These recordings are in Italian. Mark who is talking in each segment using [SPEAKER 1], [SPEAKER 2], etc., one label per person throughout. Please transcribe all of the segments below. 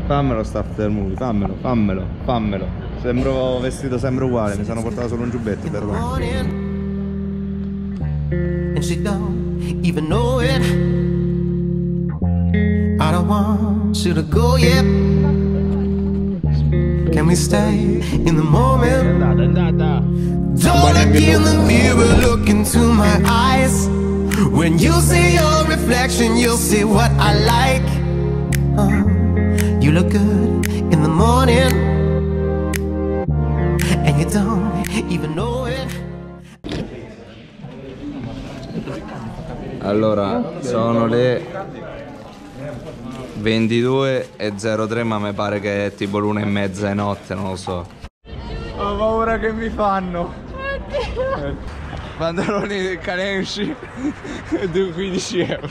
[SPEAKER 1] Fammelo sta after movie, fammelo. Sembro vestito sempre uguale, mi sono portato solo un giubbetto per ora.
[SPEAKER 2] And she don't even know it. I don't want you to go yet. Can we stay in the moment? Don't look in the mirror, look into my eyes. When you see your reflection, you'll see what I like. You look good in the morning, and you don't even know it.
[SPEAKER 1] Allora, sono le 22:03, ma mi pare che è tipo l'1:30 di notte, non lo so. Ho paura che mi fanno. Pantaloni Kanenshi, 15 euro.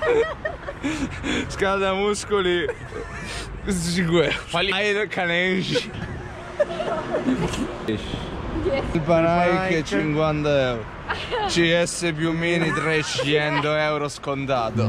[SPEAKER 1] Scalda muscoli 5 euro. Panai Kanenshi. Il Panai 50 euro. CS più mini 300 euro scontato.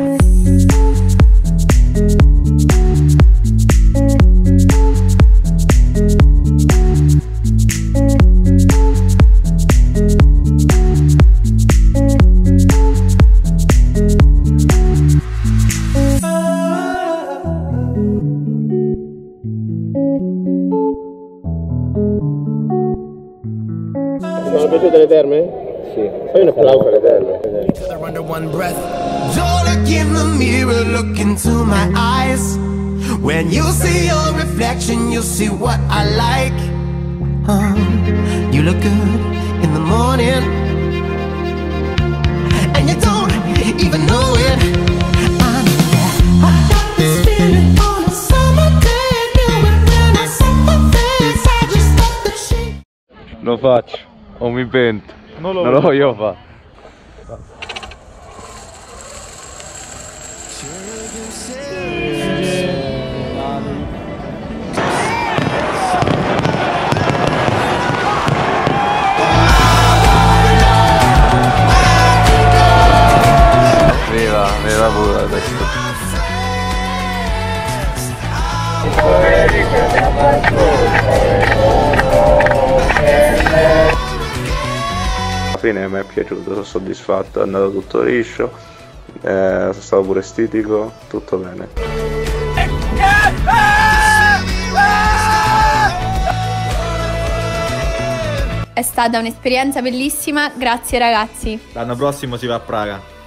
[SPEAKER 3] Ti sono piaciute le terme? Sì. Fai un applauso alle terme.
[SPEAKER 2] Don't look in the mirror, look into my eyes. When you see your reflection, you'll see what I like. You look good in the morning, and you don't even know it. I got this feeling on a summer day, knew it when I saw my face. I just thought that she.
[SPEAKER 1] Lo faccio, o mi pento. Non lo voglio fare. Viva pure questo. Alla fine mi è piaciuto, sono soddisfatto, è andato tutto liscio, sono stato pure estetico, tutto bene.
[SPEAKER 4] È stata un'esperienza bellissima, grazie ragazzi.
[SPEAKER 5] L'anno prossimo si va a Praga.